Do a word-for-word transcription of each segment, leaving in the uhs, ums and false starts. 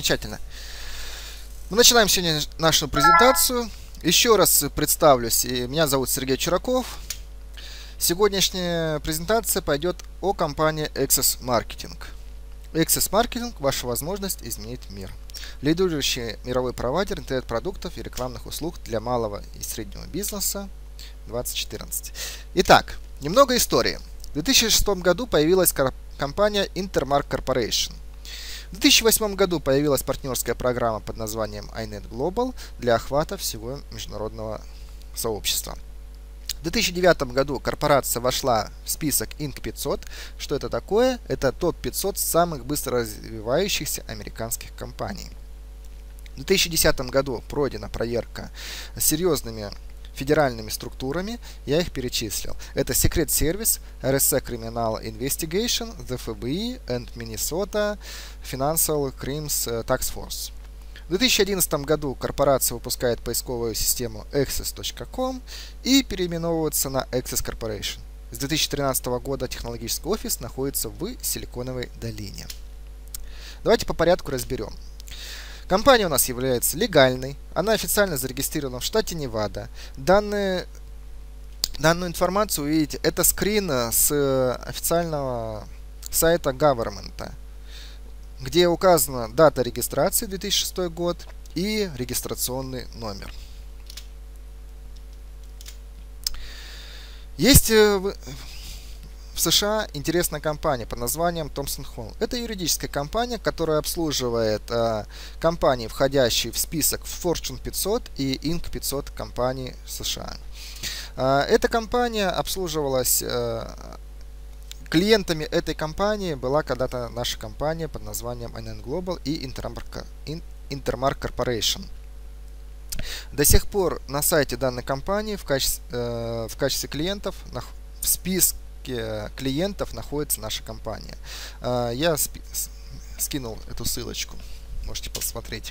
Замечательно. Мы начинаем сегодня нашу презентацию. Еще раз представлюсь. Меня зовут Сергей Чураков. Сегодняшняя презентация пойдет о компании Access Marketing. Access Marketing – ваша возможность изменить мир. Лидирующий мировой провайдер интернет-продуктов и рекламных услуг для малого и среднего бизнеса двадцать четырнадцать. Итак, немного истории. В две тысячи шестом году появилась компания Intermark Corporation. В две тысячи восьмом году появилась партнерская программа под названием ай нет Global для охвата всего международного сообщества. В две тысячи девятом году корпорация вошла в список инк пятьсот. Что это такое? Это топ пятьсот самых быстро развивающихся американских компаний. В две тысячи десятом году пройдена проверка с серьезными федеральными структурами, я их перечислил. Это Secret Service, эр эс и Criminal Investigation, the эф би ай and Minnesota Financial Crimes Task Force. В две тысячи одиннадцатом году корпорация выпускает поисковую систему эксес точка ком и переименовывается на Access Corporation. С две тысячи тринадцатого года технологический офис находится в Силиконовой долине. Давайте по порядку разберем. Компания у нас является легальной, она официально зарегистрирована в штате Невада. Данные, данную информацию увидите, это скрин с официального сайта Government, где указана дата регистрации две тысячи шестой год и регистрационный номер. Есть в США интересная компания под названием Thomson Hall. Это юридическая компания, которая обслуживает э, компании, входящие в список Fortune пятьсот и инк пятьсот компаний США. Э, эта компания обслуживалась, э, клиентами этой компании была когда-то наша компания под названием ай нет Global и Intermark, Intermark Corporation. До сих пор на сайте данной компании в качестве, э, в качестве клиентов в списке клиентов находится наша компания. Я скинул эту ссылочку, можете посмотреть.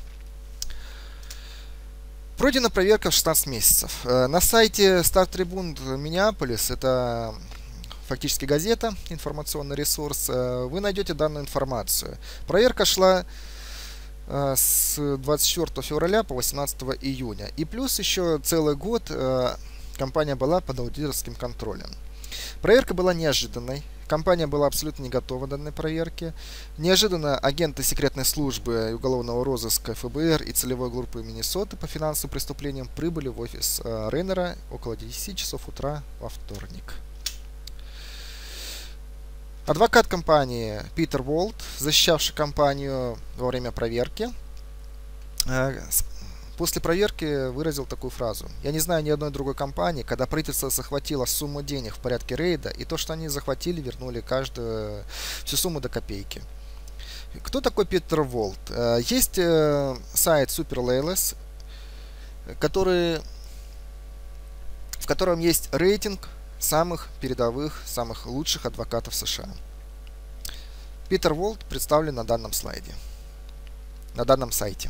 Пройдена проверка в шестнадцать месяцев. На сайте Star Tribune Minneapolis, это фактически газета, информационный ресурс, вы найдете данную информацию. Проверка шла с двадцать четвёртого февраля по восемнадцатого июня. И плюс еще целый год компания была под аудиторским контролем. Проверка была неожиданной. Компания была абсолютно не готова к данной проверке. Неожиданно агенты секретной службы и уголовного розыска эф бэ эр и целевой группы Миннесоты по финансовым преступлениям прибыли в офис Рейнера около десяти часов утра во вторник. Адвокат компании Питер Волт, защищавший компанию во время проверки, после проверки выразил такую фразу: «Я не знаю ни одной другой компании, когда правительство захватило сумму денег в порядке рейда, и то, что они захватили, вернули каждую всю сумму до копейки». Кто такой Питер Волт? Есть сайт SuperLeйлес, который, в котором есть рейтинг самых передовых, самых лучших адвокатов США. Питер Волт представлен на данном слайде, на данном сайте.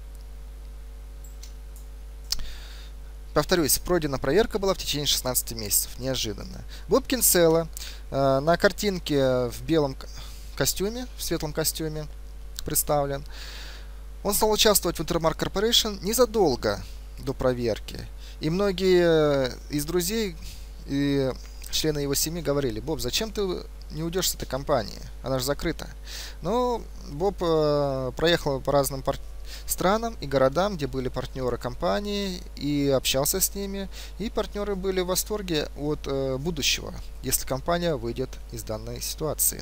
Повторюсь, пройдена проверка была в течение шестнадцати месяцев. Неожиданно. Боб Кинсела э, на картинке в белом костюме, в светлом костюме представлен. Он стал участвовать в Intermark Corporation незадолго до проверки. И многие из друзей и члены его семьи говорили: «Боб, зачем ты не уйдешь с этой компании? Она же закрыта». Но Боб э, проехал по разным партнерам, странам и городам, где были партнеры компании, и общался с ними, и партнеры были в восторге от э, будущего, если компания выйдет из данной ситуации.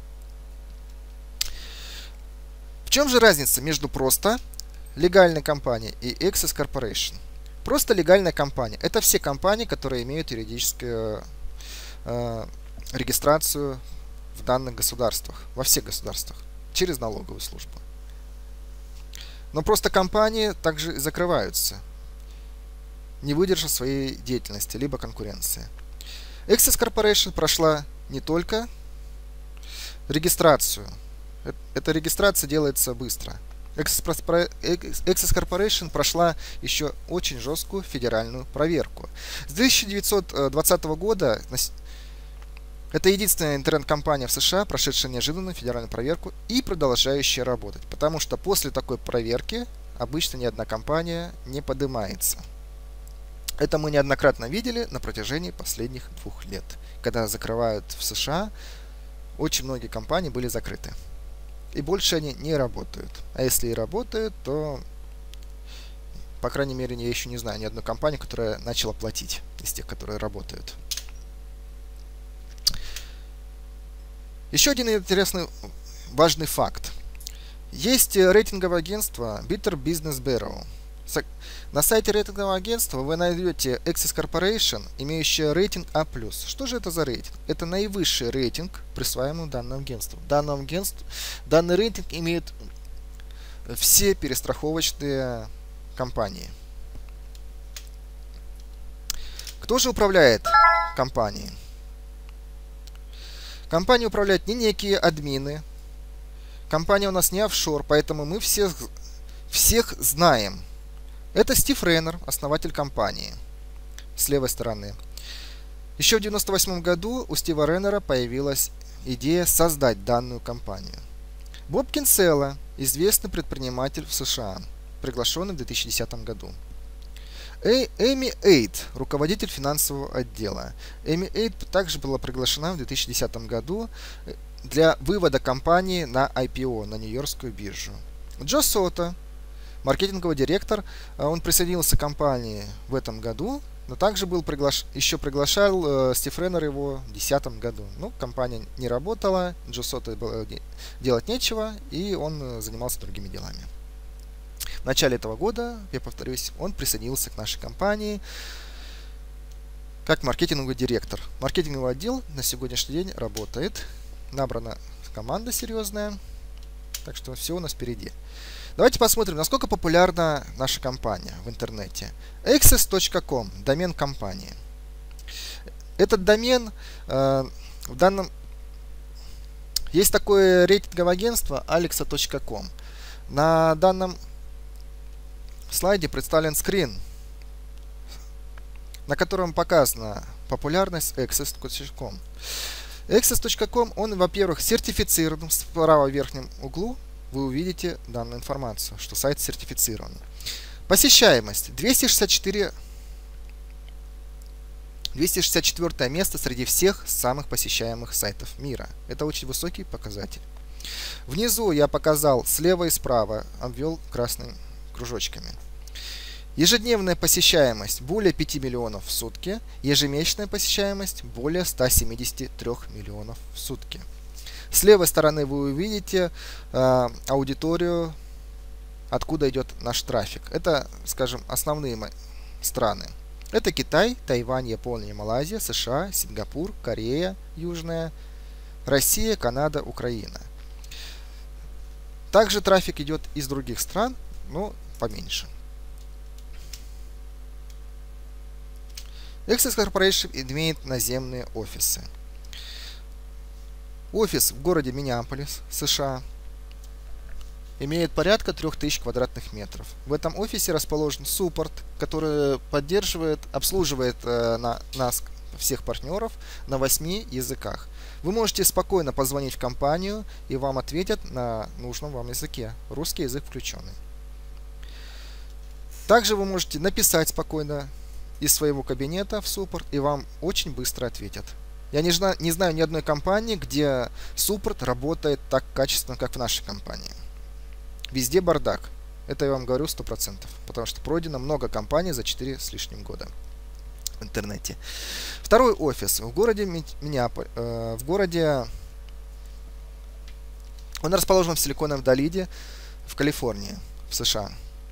В чем же разница между просто легальной компанией и Access Corporation? Просто легальная компания — это все компании, которые имеют юридическую э, регистрацию в данных государствах, во всех государствах, через налоговую службу. Но просто компании также закрываются, не выдержав своей деятельности, либо конкуренции. Access Corporation прошла не только регистрацию. Эта регистрация делается быстро. Access Corporation прошла еще очень жесткую федеральную проверку. С тысяча девятьсот двадцатого года Это единственная интернет-компания в США, прошедшая неожиданную федеральную проверку и продолжающая работать, потому что после такой проверки обычно ни одна компания не поднимается. Это мы неоднократно видели на протяжении последних двух лет. Когда закрывают в США, очень многие компании были закрыты. И больше они не работают. А если и работают, то, по крайней мере, я еще не знаю ни одной компании, которая начала платить из тех, которые работают. Еще один интересный, важный факт. Есть рейтинговое агентство Better Business Bureau. На сайте рейтингового агентства вы найдете Access Corporation, имеющая рейтинг А плюс. Что же это за рейтинг? Это наивысший рейтинг, присваиваемый данному агентству. Данному агентству данный рейтинг имеет все перестраховочные компании. Кто же управляет компанией? Компанией управляют не некие админы. Компания у нас не офшор, поэтому мы всех, всех знаем. Это Стив Реннер, основатель компании, с левой стороны. Еще в девяносто восьмом году у Стива Реннера появилась идея создать данную компанию. Боб Кинсела, известный предприниматель в США, приглашенный в две тысячи десятом году. Эми Эйд, руководитель финансового отдела. Эми Эйд также была приглашена в две тысячи десятом году для вывода компании на ай пи о, на Нью-Йоркскую биржу. Джо Сото, маркетинговый директор, он присоединился к компании в этом году, но также был приглаш... еще приглашал э, Стив Реннер его в две тысячи десятом году. Ну, компания не работала, Джо Сото было делать нечего, и он занимался другими делами. В начале этого года, я повторюсь, он присоединился к нашей компании как маркетинговый директор. Маркетинговый отдел на сегодняшний день работает, набрана команда серьезная, так что все у нас впереди. Давайте посмотрим, насколько популярна наша компания в интернете. Access точка ком, домен компании. Этот домен э, в данном... Есть такое рейтинговое агентство Alexa точка ком. На данном слайде представлен скрин, на котором показана популярность Access точка ком. Access точка ком, он, во-первых, сертифицирован. Справа в верхнем углу вы увидите данную информацию, что сайт сертифицирован. Посещаемость двести шестьдесят четыре, двести шестьдесят четвёртое место среди всех самых посещаемых сайтов мира. Это очень высокий показатель. Внизу я показал слева и справа, обвел красными кружочками. Ежедневная посещаемость более пяти миллионов в сутки, ежемесячная посещаемость более ста семидесяти трёх миллионов в сутки. С левой стороны вы увидите э, аудиторию, откуда идет наш трафик. Это, скажем, основные страны. Это Китай, Тайвань, Япония, Малайзия, США, Сингапур, Корея, Южная, Россия, Канада, Украина. Также трафик идет из других стран, но поменьше. Access Corporation имеет наземные офисы. Офис в городе Миннеаполис, США, имеет порядка трёх тысяч квадратных метров. В этом офисе расположен суппорт, который поддерживает, обслуживает э, на, нас, всех партнеров, на восьми языках. Вы можете спокойно позвонить в компанию, и вам ответят на нужном вам языке. Русский язык включенный. Также вы можете написать спокойно из своего кабинета в суппорт, и вам очень быстро ответят. Я не, не знаю ни одной компании, где суппорт работает так качественно, как в нашей компании. Везде бардак. Это я вам говорю сто процентов, потому что пройдено много компаний за четыре с лишним года в интернете. Второй офис в городе Миннеаполь, э, в городе... Он расположен в Силиконовой долине в Калифорнии, в США.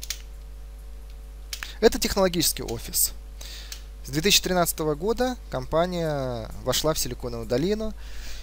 Это технологический офис. С две тысячи тринадцатого года компания вошла в Силиконовую долину,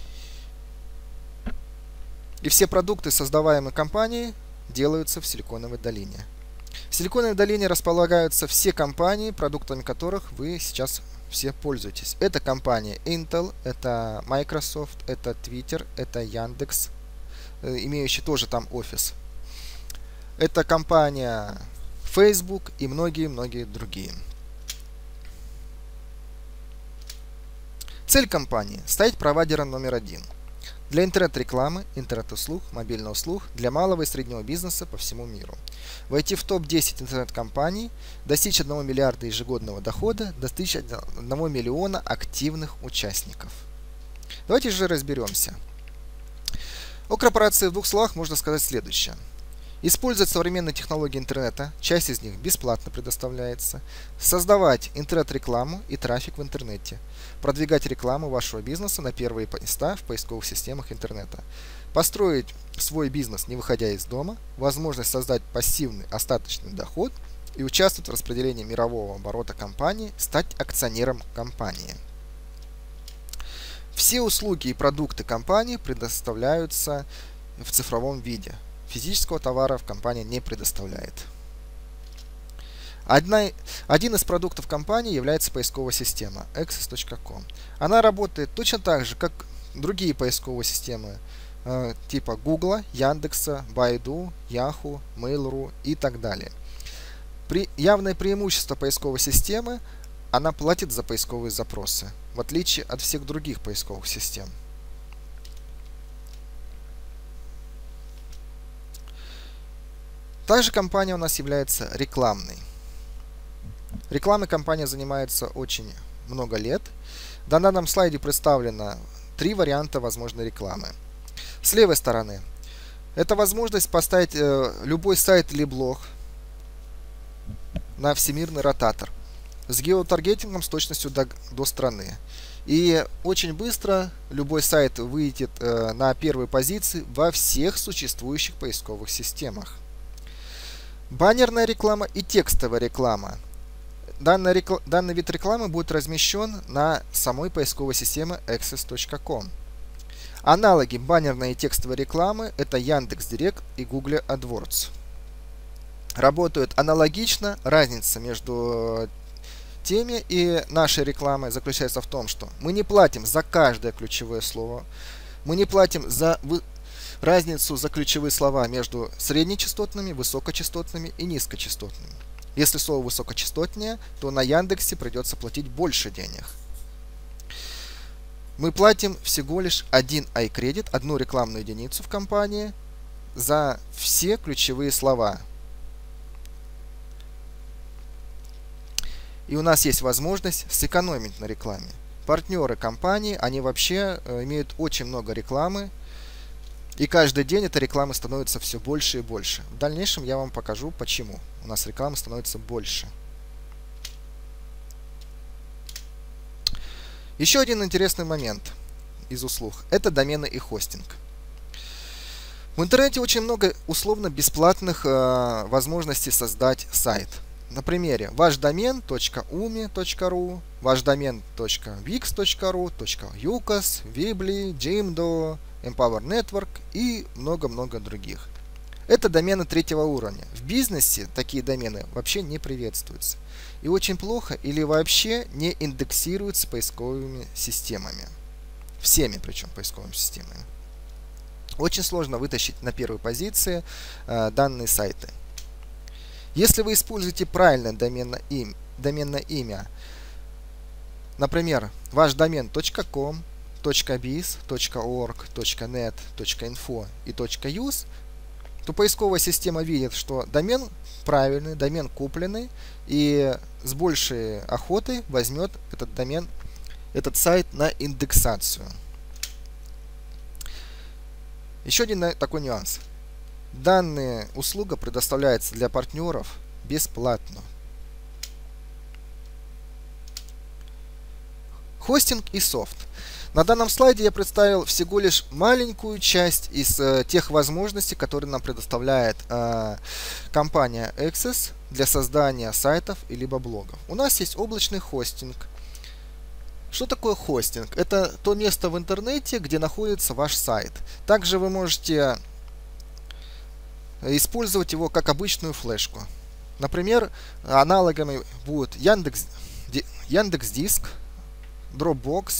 и все продукты, создаваемые компанией, делаются в Силиконовой долине. В Силиконовой долине располагаются все компании, продуктами которых вы сейчас все пользуетесь. Это компания Intel, это Microsoft, это Twitter, это Яндекс, имеющий тоже там офис. Это компания Facebook и многие-многие другие. Цель компании – стать провайдером номер один для интернет-рекламы, интернет-услуг, мобильных услуг для малого и среднего бизнеса по всему миру. Войти в топ десять интернет-компаний, достичь одного миллиарда ежегодного дохода, достичь одного миллиона активных участников. Давайте же разберемся. О корпорации в двух словах можно сказать следующее. Использовать современные технологии интернета, часть из них бесплатно предоставляется, создавать интернет-рекламу и трафик в интернете, продвигать рекламу вашего бизнеса на первые места в поисковых системах интернета, построить свой бизнес, не выходя из дома, возможность создать пассивный остаточный доход и участвовать в распределении мирового оборота компании, стать акционером компании. Все услуги и продукты компании предоставляются в цифровом виде. Физического товара в компании не предоставляет. Одна, один из продуктов компании является поисковая система эксес точка ком. Она работает точно так же, как другие поисковые системы э, типа Google, Яндекса, Baidu, Yahoo, Mail.ru и так далее. При, явное преимущество поисковой системы – она платит за поисковые запросы, в отличие от всех других поисковых систем. Также компания у нас является рекламной. Рекламой компания занимается очень много лет. На данном слайде представлено три варианта возможной рекламы. С левой стороны это возможность поставить э, любой сайт или блог на всемирный ротатор с геотаргетингом с точностью до, до страны. И очень быстро любой сайт выйдет э, на первые позиции во всех существующих поисковых системах. Баннерная реклама и текстовая реклама. Данный, рекл... Данный вид рекламы будет размещен на самой поисковой системе эксес точка ком. Аналоги баннерной и текстовой рекламы – это Яндекс.Директ и Google AdWords. Работают аналогично, разница между теми и нашей рекламой заключается в том, что мы не платим за каждое ключевое слово, мы не платим за разницу за ключевые слова между среднечастотными, высокочастотными и низкочастотными. Если слово высокочастотнее, то на Яндексе придется платить больше денег. Мы платим всего лишь один iCredit, одну рекламную единицу в компании за все ключевые слова. И у нас есть возможность сэкономить на рекламе. Партнеры компании, они вообще э, имеют очень много рекламы. И каждый день эта реклама становится все больше и больше. В дальнейшем я вам покажу, почему у нас реклама становится больше. Еще один интересный момент из услуг – это домены и хостинг. В интернете очень много условно-бесплатных э, возможностей создать сайт. На примере ваш домен точка уми точка ру, ваш домен точка викс точка ру, .ucas, Weebly, Jimdo, Empower Network и много-много других. Это домены третьего уровня. В бизнесе такие домены вообще не приветствуются. И очень плохо или вообще не индексируются поисковыми системами. Всеми причем поисковыми системами. Очень сложно вытащить на первые позиции э, данные сайты. Если вы используете правильное доменное имя, доменное имя, например, ваш домен .com, .biz, .org, .net, .info и .use, то поисковая система видит, что домен правильный, домен купленный, и с большей охотой возьмет этот домен, этот сайт на индексацию. Еще один такой нюанс. Данная услуга предоставляется для партнеров бесплатно. Хостинг и софт. На данном слайде я представил всего лишь маленькую часть из э, тех возможностей, которые нам предоставляет э, компания Access для создания сайтов и либо блогов. У нас есть облачный хостинг. Что такое хостинг? Это то место в интернете, где находится ваш сайт. Также вы можете использовать его как обычную флешку. Например, аналогами будут Яндекс, Яндекс.Диск, Dropbox.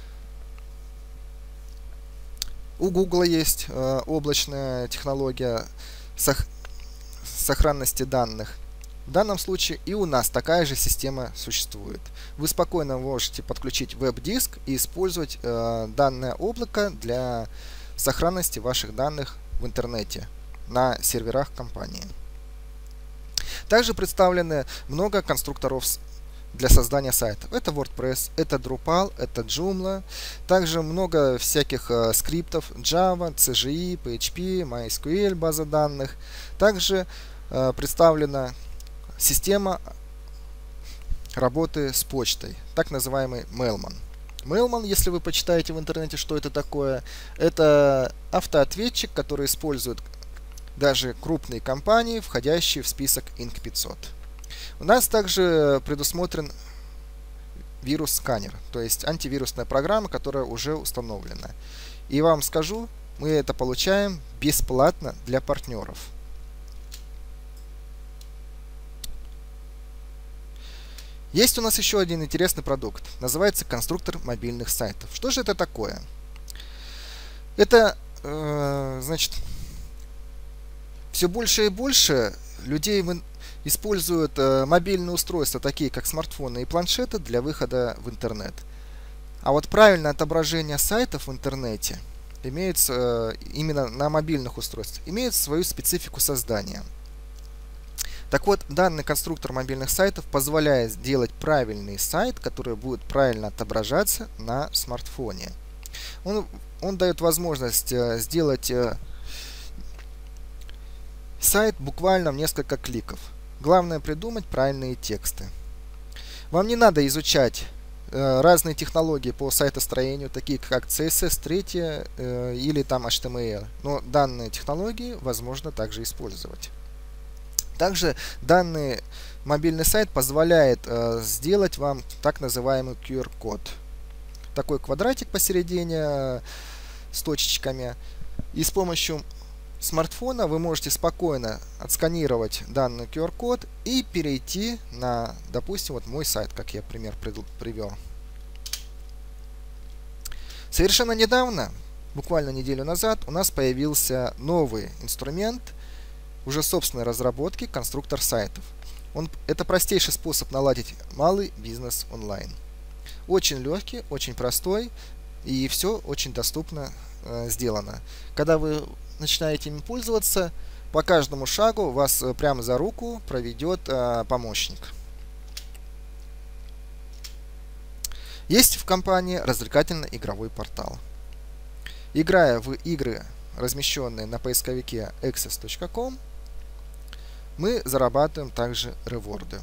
У Google есть э, облачная технология сох сохранности данных. В данном случае и у нас такая же система существует. Вы спокойно можете подключить веб-диск и использовать э, данное облако для сохранности ваших данных в интернете на серверах компании. Также представлены много конструкторов для создания сайтов. Это WordPress, это Drupal, это Joomla. Также много всяких э, скриптов Java, си джи и, пи эйч пи, MySQL, база данных. Также э, представлена система работы с почтой, так называемый Mailman. Mailman, если вы почитаете в интернете, что это такое, это автоответчик, который использует даже крупные компании, входящие в список инк пятьсот. У нас также предусмотрен вирус-сканер, то есть антивирусная программа, которая уже установлена. И вам скажу, мы это получаем бесплатно для партнеров. Есть у нас еще один интересный продукт, называется конструктор мобильных сайтов. Что же это такое? Это, э, значит, все больше и больше людей используют э, мобильные устройства, такие как смартфоны и планшеты, для выхода в интернет. А вот правильное отображение сайтов в интернете имеет, э, именно на мобильных устройствах, имеет свою специфику создания. Так вот, данный конструктор мобильных сайтов позволяет сделать правильный сайт, который будет правильно отображаться на смартфоне. Он, он дает возможность э, сделать э, сайт буквально в несколько кликов. Главное придумать правильные тексты. Вам не надо изучать э, разные технологии по сайтостроению, такие как си эс эс три э, или там эйч ти эм эл, но данные технологии возможно также использовать. Также данный мобильный сайт позволяет э, сделать вам так называемый ку ар-код. Такой квадратик посередине э, с точечками. И с помощью смартфона вы можете спокойно отсканировать данный ку ар-код и перейти на, допустим, вот мой сайт, как я пример привел. Совершенно недавно, буквально неделю назад, у нас появился новый инструмент, уже собственной разработки, конструктор сайтов. Он, это простейший способ наладить малый бизнес онлайн. Очень легкий, очень простой и все очень доступно э, сделано. Когда вы начинаете им пользоваться, по каждому шагу вас э, прямо за руку проведет э, помощник. Есть в компании развлекательно-игровой портал. Играя в игры, размещенные на поисковике эксес точка ком, мы зарабатываем также реворды.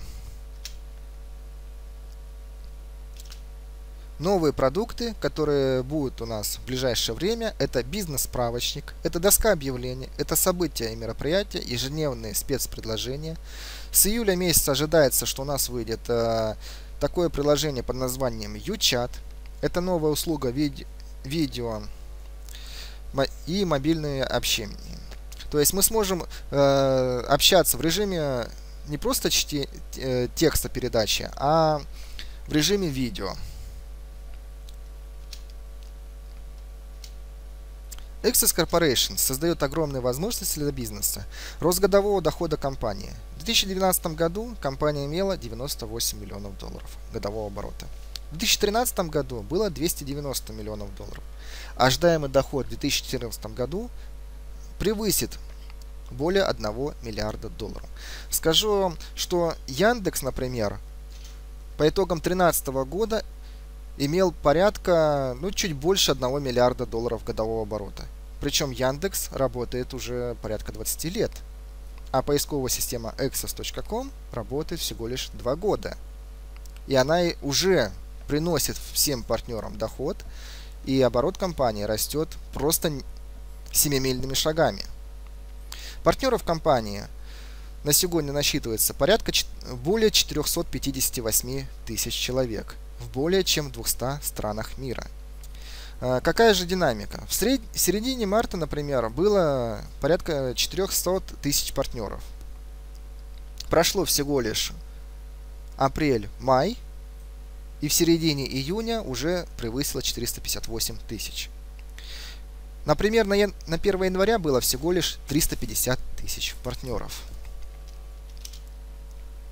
Новые продукты, которые будут у нас в ближайшее время, это бизнес-справочник, это доска объявлений, это события и мероприятия, ежедневные спецпредложения. С июля месяца ожидается, что у нас выйдет э, такое приложение под названием YouChat. Это новая услуга виде видео и мобильное общение. То есть мы сможем э, общаться в режиме не просто чти, э, текста передачи, а в режиме видео. Access Corporation создает огромные возможности для бизнеса. Рост годового дохода компании. В две тысячи двенадцатом году компания имела девяносто восемь миллионов долларов годового оборота. В две тысячи тринадцатом году было двести девяносто миллионов долларов. Ожидаемый доход в две тысячи четырнадцатом году превысит более одного миллиарда долларов. Скажу вам, что Яндекс, например, по итогам две тысячи тринадцатого года имел порядка, ну, чуть больше одного миллиарда долларов годового оборота. Причем Яндекс работает уже порядка двадцати лет, а поисковая система эксес точка ком работает всего лишь два года. И она уже приносит всем партнерам доход, и оборот компании растет просто семимильными шагами. Партнеров компании на сегодня насчитывается порядка более четырёхсот пятидесяти восьми тысяч человек в более чем двухстах странах мира. Какая же динамика? В сред... в середине марта, например, было порядка четырёхсот тысяч партнеров. Прошло всего лишь апрель-май, и в середине июня уже превысило четыреста пятьдесят восемь тысяч. Например, на, ян... на первое января было всего лишь триста пятьдесят тысяч партнеров.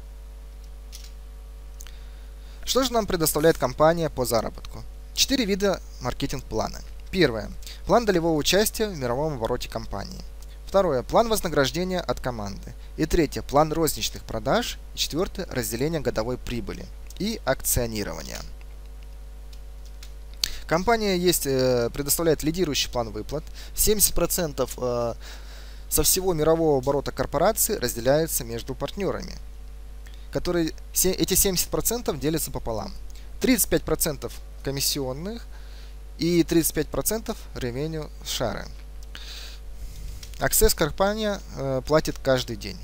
Что же нам предоставляет компания по заработку? Четыре вида маркетинг-плана. Первое. План долевого участия в мировом обороте компании. Второе. План вознаграждения от команды. И третье. План розничных продаж. И четвертое. Разделение годовой прибыли и акционирование. Компания есть, предоставляет лидирующий план выплат. семьдесят процентов со всего мирового оборота корпорации разделяется между партнерами, которые эти семьдесят процентов делятся пополам. тридцать пять процентов комиссионных и тридцать пять процентов revenue share. Access компания э, платит каждый день.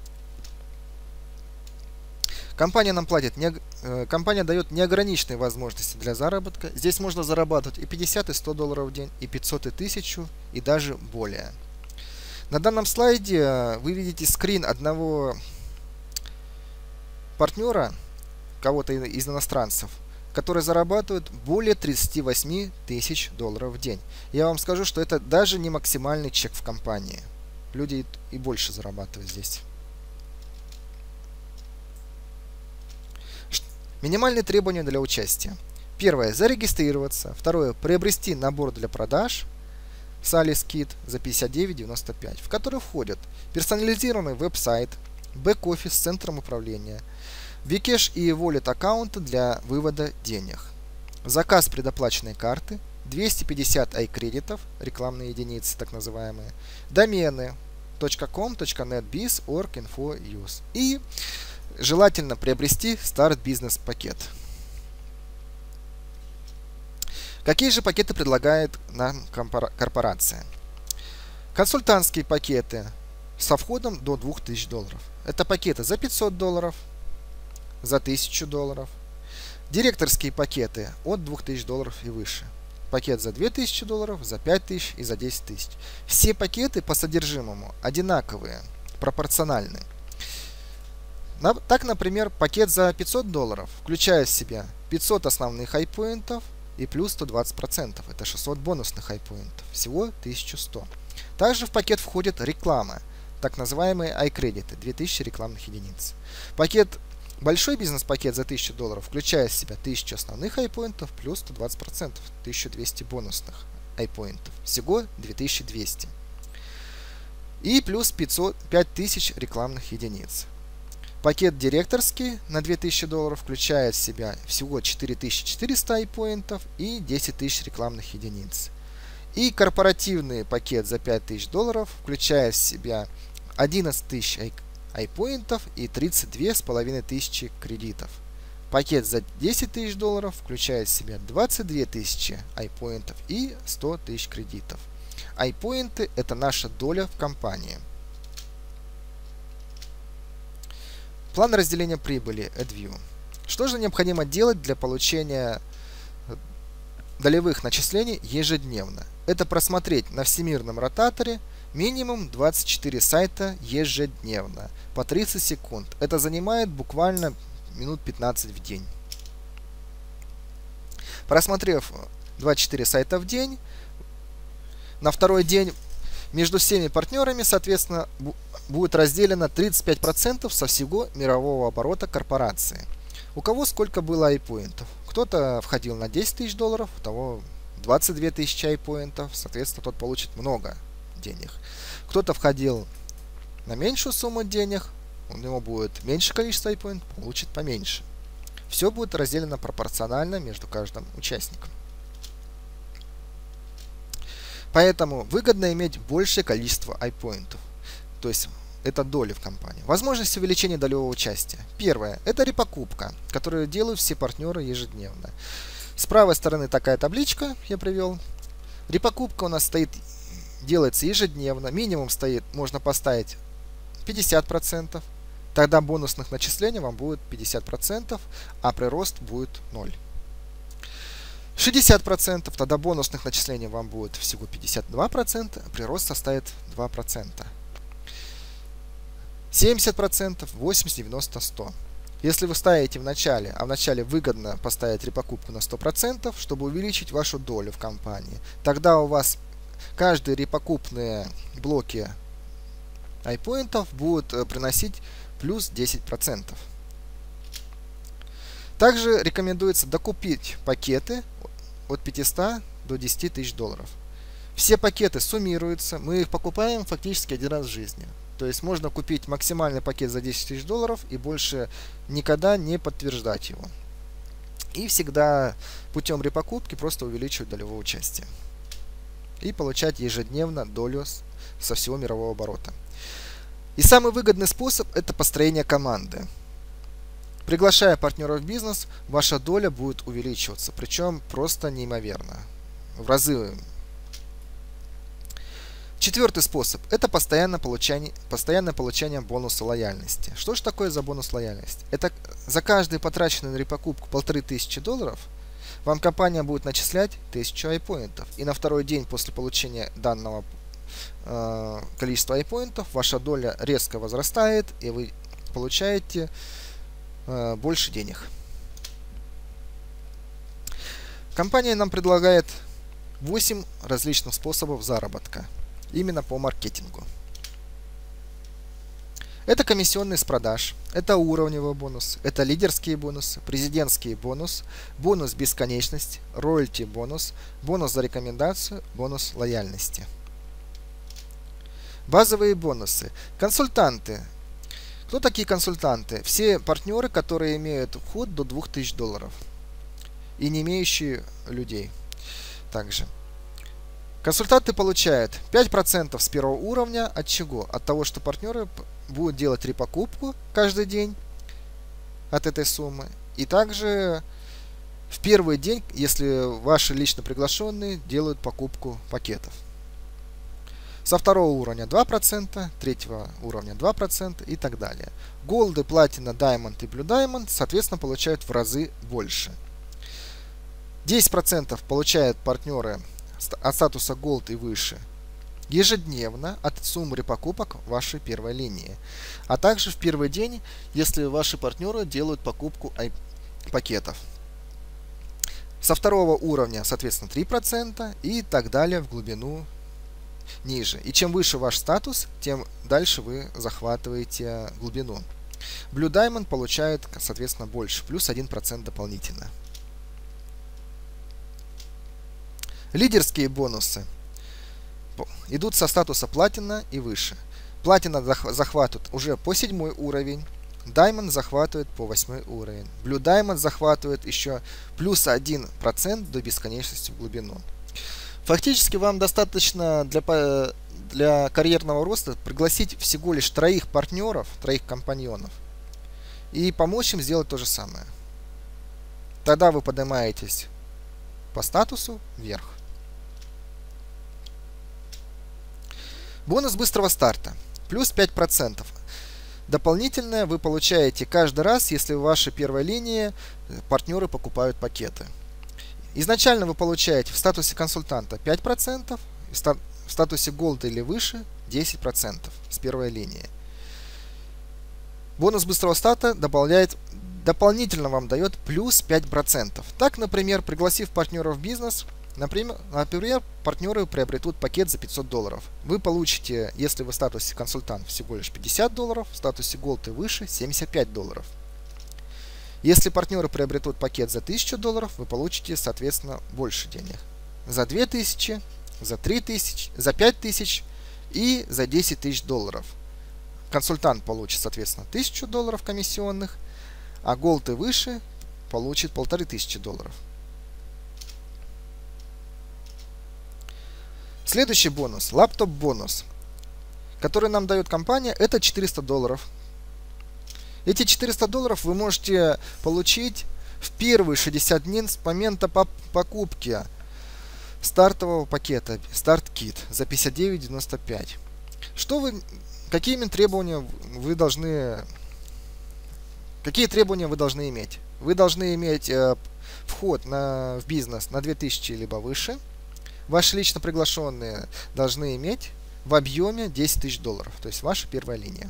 Компания нам платит, не, э, компания дает неограниченные возможности для заработка. Здесь можно зарабатывать и пятьдесят, и сто долларов в день, и пятьсот, и тысячу, и даже более. На данном слайде вы видите скрин одного партнера, кого-то из иностранцев, который зарабатывает более тридцати восьми тысяч долларов в день. Я вам скажу, что это даже не максимальный чек в компании. Люди и больше зарабатывают здесь. Минимальные требования для участия. Первое. Зарегистрироваться. Второе. Приобрести набор для продаж Sally's Kit за пятьдесят девять девяносто пять, в который входят персонализированный веб-сайт, бэк-офис с центром управления, Vcash и Wallet аккаунты для вывода денег, заказ предоплаченной карты, двести пятьдесят ай-кредитов, рекламные единицы так называемые, домены .com, .net, biz, org, info, use и желательно приобрести старт бизнес пакет. Какие же пакеты предлагает нам корпорация? Консультантские пакеты со входом до двух тысяч долларов. Это пакеты за пятьсот долларов, за тысячу долларов. Директорские пакеты от двух тысяч долларов и выше. Пакет за две тысячи долларов, за пять тысяч и за десять тысяч. Все пакеты по содержимому одинаковые, пропорциональны. Так, например, пакет за пятьсот долларов включает в себя пятьсот основных айпоинтов и плюс сто двадцать процентов. Это шестьсот бонусных айпоинтов. Всего тысяча сто. Также в пакет входит реклама, так называемые ай-кредиты, две тысячи рекламных единиц. Пакет Большой бизнес-пакет за тысячу долларов включает в себя тысячу основных айпоинтов плюс сто двадцать процентов, тысяча двести бонусных айпоинтов. Всего две тысячи двести. И плюс пятьсот, пять тысяч рекламных единиц. Пакет директорский на две тысячи долларов включает в себя всего четыре тысячи четыреста айпоинтов и десять тысяч рекламных единиц. И корпоративный пакет за пять тысяч долларов включает в себя одиннадцать тысяч айпоинтов и тридцать две с половиной тысячи кредитов. Пакет за десять тысяч долларов включает в себя двадцать две тысячи айпоинтов и сто тысяч кредитов. Айпоинты – это наша доля в компании. План разделения прибыли AdView. Что же необходимо делать для получения долевых начислений ежедневно? Это просмотреть на всемирном ротаторе минимум двадцать четыре сайта ежедневно по тридцать секунд. Это занимает буквально минут пятнадцать в день. Просмотрев двадцать четыре сайта в день, на второй день между всеми партнерами, соответственно, будет разделено тридцать пять процентов со всего мирового оборота корпорации. У кого сколько было айпоинтов? Кто-то входил на десять тысяч долларов, у того двадцать две тысячи айпоинтов, соответственно, тот получит много денег. Кто-то входил на меньшую сумму денег, у него будет меньше количество айпоинтов, получит поменьше. Все будет разделено пропорционально между каждым участником. Поэтому выгодно иметь большее количество айпоинтов, то есть это доли в компании. Возможность увеличения долевого участия. Первое – это репокупка, которую делают все партнеры ежедневно. С правой стороны такая табличка я привел. Репокупка у нас стоит, делается ежедневно. Минимум стоит, можно поставить пятьдесят процентов. Тогда бонусных начислений вам будет пятьдесят процентов, а прирост будет ноль. шестьдесят процентов, тогда бонусных начислений вам будет всего пятьдесят два процента, а прирост составит два процента. семьдесят процентов, восемьдесят, девяносто, сто. Если вы ставите в начале, а в начале выгодно поставить репокупку на сто процентов, чтобы увеличить вашу долю в компании, тогда у вас каждые репокупные блоки айпоинтов будут приносить плюс десять процентов. Также рекомендуется докупить пакеты от пятисот до десяти тысяч долларов. Все пакеты суммируются, мы их покупаем фактически один раз в жизни. То есть можно купить максимальный пакет за десять тысяч долларов и больше никогда не подтверждать его. И всегда путем репокупки просто увеличивать долевое участие. И получать ежедневно долю со всего мирового оборота. И самый выгодный способ – это построение команды. Приглашая партнеров в бизнес, ваша доля будет увеличиваться, причем просто неимоверно, в разы. Четвертый способ – это постоянное получение, постоянное получение бонуса лояльности. Что же такое за бонус лояльности? Это за каждую потраченную на репокупку полторы тысячи долларов вам компания будет начислять тысячу айпоинтов. И на второй день после получения данного э, количества айпоинтов ваша доля резко возрастает, и вы получаете э, больше денег. Компания нам предлагает восемь различных способов заработка. Именно по маркетингу. Это комиссионные с продаж, это уровневый бонус, это лидерские бонусы, президентский бонус, бонус бесконечность, роялти бонус, бонус за рекомендацию, бонус лояльности. Базовые бонусы. Консультанты. Кто такие консультанты? Все партнеры, которые имеют вход до двух тысяч долларов и не имеющие людей. Также. Консультанты получают пять процентов с первого уровня. От чего? От того, что партнеры будут делать репокупку каждый день от этой суммы. И также в первый день, если ваши лично приглашенные делают покупку пакетов. Со второго уровня два процента, третьего уровня два процента и так далее. Голды, платина, даймонд и блю даймонд, соответственно, получают в разы больше. десять процентов получают партнеры от статуса Gold и выше ежедневно от суммы покупок вашей первой линии. А также в первый день, если ваши партнеры делают покупку пакетов. Со второго уровня, соответственно, три процента и так далее в глубину ниже. И чем выше ваш статус, тем дальше вы захватываете глубину. Blue Diamond получает, соответственно, больше, плюс один процент дополнительно. Лидерские бонусы идут со статуса платина и выше. Платина захватывает уже по седьмой уровень, Diamond захватывает по восьмой уровень, Blue Diamond захватывает еще плюс один процент до бесконечности в глубину. Фактически вам достаточно для, для карьерного роста пригласить всего лишь троих партнеров, троих компаньонов и помочь им сделать то же самое. Тогда вы поднимаетесь по статусу вверх. Бонус быстрого старта. Плюс пять процентов. Дополнительное вы получаете каждый раз, если в вашей первой линии партнеры покупают пакеты. Изначально вы получаете в статусе консультанта пять процентов, в статусе Gold или выше десять процентов с первой линии. Бонус быстрого старта добавляет, дополнительно вам дает плюс пять процентов. Так, например, пригласив партнеров в бизнес, Например, например, партнеры приобретут пакет за пятьсот долларов. Вы получите, если вы в статусе консультант, всего лишь пятьдесят долларов, в статусе Gold и выше семьдесят пять долларов. Если партнеры приобретут пакет за тысячу долларов, вы получите, соответственно, больше денег. За две тысячи, за три тысячи, за пять тысяч и за десять тысяч долларов. Консультант получит, соответственно, тысячу долларов комиссионных, а Gold и выше получит полторы тысячи долларов. Следующий бонус, лаптоп бонус, который нам дает компания, это четыреста долларов. Эти четыреста долларов вы можете получить в первые шестьдесят дней с момента покупки стартового пакета, старт-кит за пятьдесят девять девяносто пять. Что вы, какими требования вы должны, какие требования вы должны иметь? Вы должны иметь э, вход на, в бизнес на две тысячи либо выше. Ваши лично приглашенные должны иметь в объеме десять тысяч долларов, то есть ваша первая линия.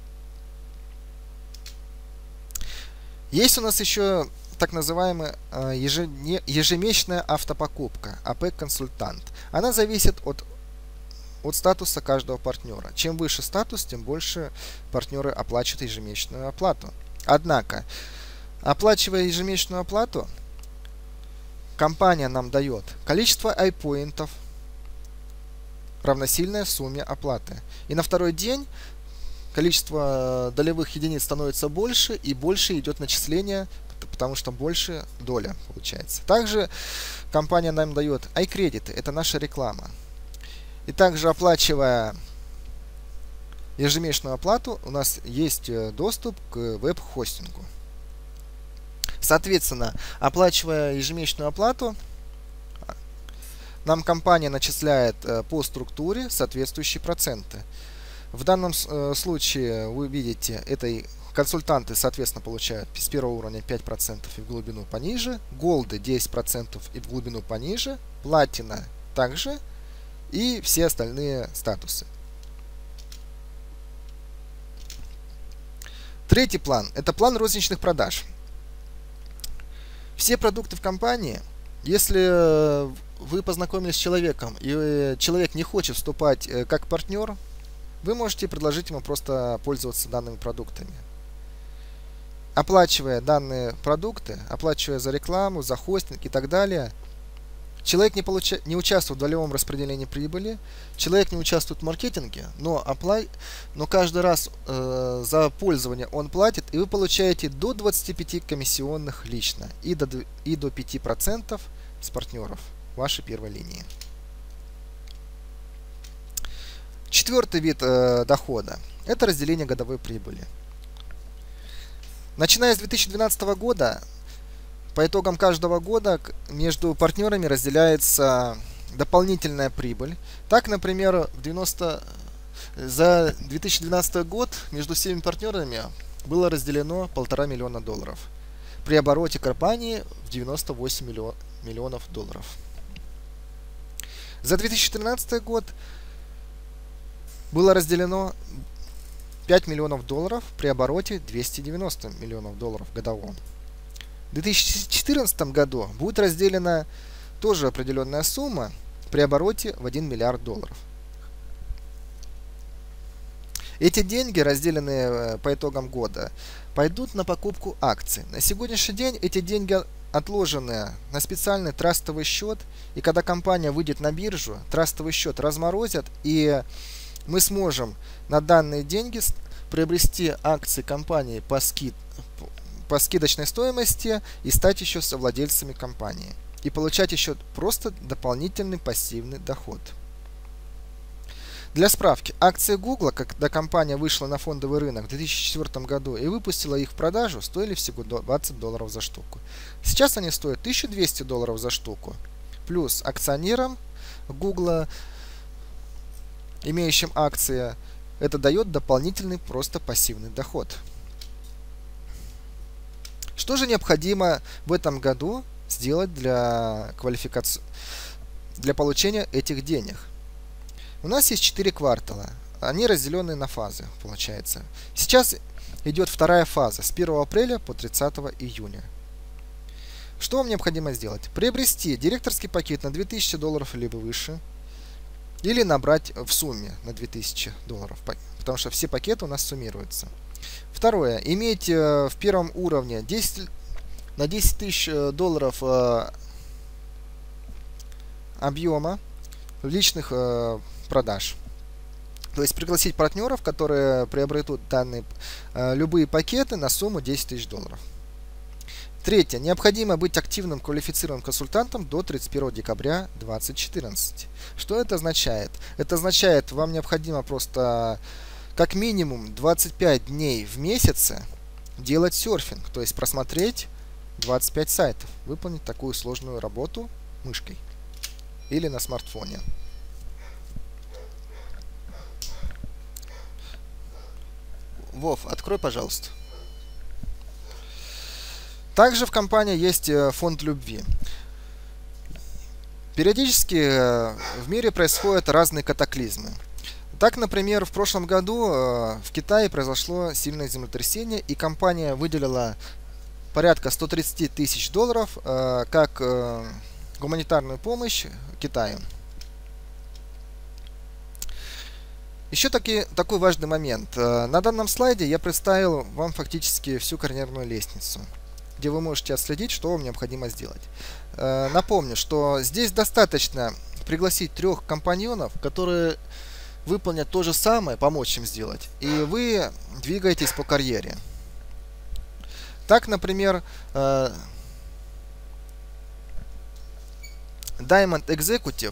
Есть у нас еще так называемая ежемесячная автопокупка, АП-консультант. Она зависит от, от статуса каждого партнера. Чем выше статус, тем больше партнеры оплачивают ежемесячную оплату. Однако, Оплачивая ежемесячную оплату, компания нам дает количество айпоинтов, равносильное сумме оплаты. И на второй день количество долевых единиц становится больше, и больше идет начисление, потому что больше доля получается. Также компания нам дает iCredit, это наша реклама. И также, оплачивая ежемесячную оплату, у нас есть доступ к веб-хостингу. Соответственно, оплачивая ежемесячную оплату, нам компания начисляет по структуре соответствующие проценты. В данном случае вы видите, это консультанты, соответственно, получают с первого уровня пять процентов и в глубину пониже, голды десять процентов и в глубину пониже, платина также и все остальные статусы. Третий план – это план розничных продаж. Все продукты в компании, если вы познакомились с человеком и человек не хочет вступать как партнер, вы можете предложить ему просто пользоваться данными продуктами. Оплачивая данные продукты, оплачивая за рекламу, за хостинг и так далее, человек не, получа... не участвует в долевом распределении прибыли, человек не участвует в маркетинге, но, опла... но каждый раз э, за пользование он платит, и вы получаете до двадцати пяти комиссионных лично и до, и до пяти процентов с партнеров вашей первой линии. Четвертый вид э, дохода – это разделение годовой прибыли. Начиная с две тысячи двенадцатого года, по итогам каждого года между партнерами разделяется дополнительная прибыль. Так, например, в девяносто... за две тысячи двенадцатый год между всеми партнерами было разделено полтора миллиона долларов при обороте компании в девяносто восемь миллионов долларов. За две тысячи тринадцатый год было разделено пять миллионов долларов при обороте двести девяносто миллионов долларов годовом. В две тысячи четырнадцатом году будет разделена тоже определенная сумма при обороте в один миллиард долларов. Эти деньги, разделенные по итогам года, пойдут на покупку акций. На сегодняшний день эти деньги отложены на специальный трастовый счет, и когда компания выйдет на биржу, трастовый счет разморозят, и мы сможем на данные деньги приобрести акции компании по, скид, по скидочной стоимости и стать еще совладельцами компании. И получать еще просто дополнительный пассивный доход. Для справки, акции Google, когда компания вышла на фондовый рынок в две тысячи четвёртом году и выпустила их в продажу, стоили всего двадцать долларов за штуку. Сейчас они стоят тысячу двести долларов за штуку. Плюс акционерам Google, имеющим акции, это дает дополнительный просто пассивный доход. Что же необходимо в этом году сделать для квалификации, для получения этих денег? У нас есть четыре квартала, они разделены на фазы, получается. Сейчас идет вторая фаза с первого апреля по тридцатого июня. Что вам необходимо сделать? Приобрести директорский пакет на две тысячи долларов либо выше, или набрать в сумме на две тысячи долларов, потому что все пакеты у нас суммируются. Второе. Иметь в первом уровне десять, на десять тысяч долларов объема личных продаж. То есть пригласить партнеров, которые приобретут данные любые пакеты на сумму десять тысяч долларов. Третье. Необходимо быть активным квалифицированным консультантом до тридцать первого декабря две тысячи двадцать четырнадцать. Что это означает? Это означает, вам необходимо просто как минимум двадцать пять дней в месяц делать серфинг, то есть просмотреть двадцать пять сайтов, выполнить такую сложную работу мышкой или на смартфоне. Вов, открой, пожалуйста. Также в компании есть фонд любви. Периодически в мире происходят разные катаклизмы. Так, например, в прошлом году в Китае произошло сильное землетрясение, и компания выделила порядка ста тридцати тысяч долларов как гуманитарную помощь Китаю. Еще таки, такой важный момент. На данном слайде я представил вам фактически всю карьерную лестницу. где вы можете отследить, что вам необходимо сделать. Напомню, что здесь достаточно пригласить трех компаньонов, которые выполнят то же самое, помочь им сделать, и вы двигаетесь по карьере. Так, например, Diamond Executive.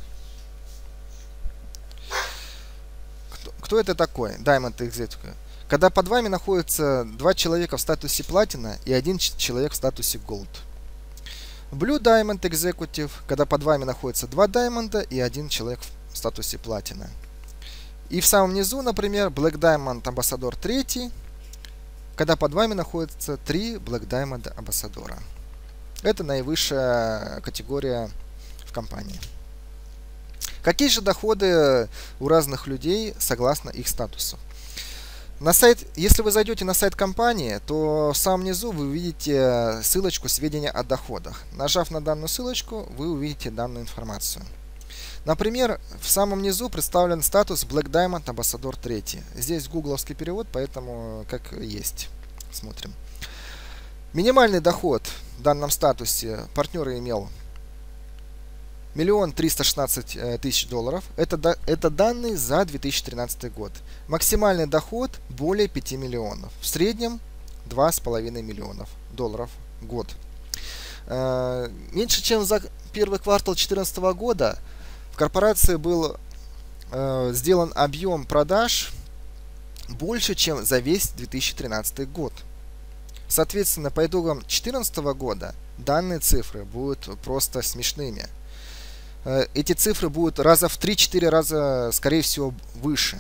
Кто, кто это такой? Diamond Executive. Когда под вами находятся два человека в статусе платина и один человек в статусе Gold. Blue Diamond Executive, когда под вами находятся два даймонда и один человек в статусе платина. И в самом низу, например, Black Diamond Ambassador три, когда под вами находятся три Black Diamond Ambassador. Это наивысшая категория в компании. Какие же доходы у разных людей согласно их статусу? На сайт, если вы зайдете на сайт компании, то в самом низу вы увидите ссылочку «Сведения о доходах». Нажав на данную ссылочку, вы увидите данную информацию. Например, в самом низу представлен статус Black Diamond Ambassador три. Здесь гугловский перевод, поэтому как есть. Смотрим. Минимальный доход в данном статусе партнер имел миллион триста шестнадцать тысяч долларов. Это, это данные за две тысячи тринадцатый год. Максимальный доход более пяти миллионов. В среднем два с половиной миллионов долларов в год. Меньше чем за первый квартал две тысячи четырнадцатого года в корпорации был э, сделан объем продаж больше, чем за весь две тысячи тринадцатый год. Соответственно, по итогам две тысячи четырнадцатого года данные цифры будут просто смешными. Э, эти цифры будут раза в три-четыре раза, скорее всего, выше.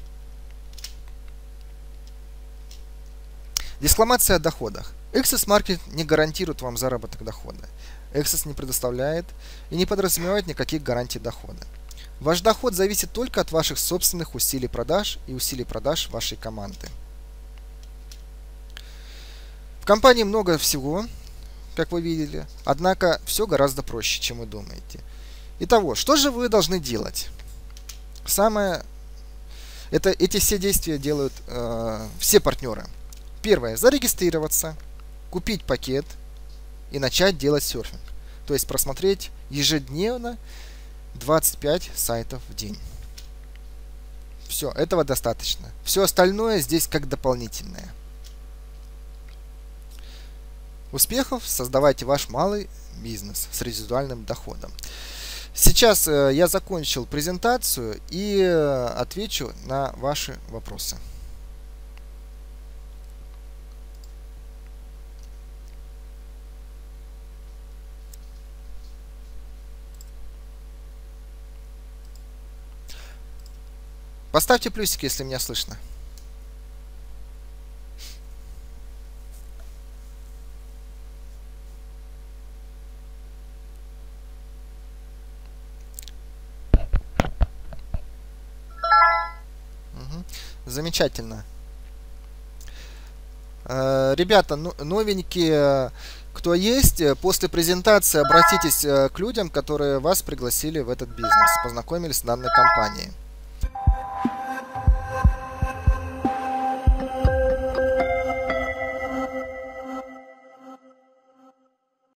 Дискламация о доходах. Access Market не гарантирует вам заработок дохода. Access не предоставляет и не подразумевает никаких гарантий дохода. Ваш доход зависит только от ваших собственных усилий продаж и усилий продаж вашей команды. В компании много всего, как вы видели, однако все гораздо проще, чем вы думаете. Итого, что же вы должны делать? Самое, это, эти все действия делают э, все партнеры. Первое. Зарегистрироваться, купить пакет и начать делать серфинг. То есть просмотреть ежедневно двадцать пять сайтов в день. Все, этого достаточно. Все остальное здесь как дополнительное. Успехов! Создавайте ваш малый бизнес с резидуальным доходом. Сейчас э, я закончил презентацию и э, отвечу на ваши вопросы. Поставьте плюсики, если меня слышно. Угу. Замечательно. Ребята, новенькие, кто есть, после презентации обратитесь к людям, которые вас пригласили в этот бизнес, познакомились с данной компанией.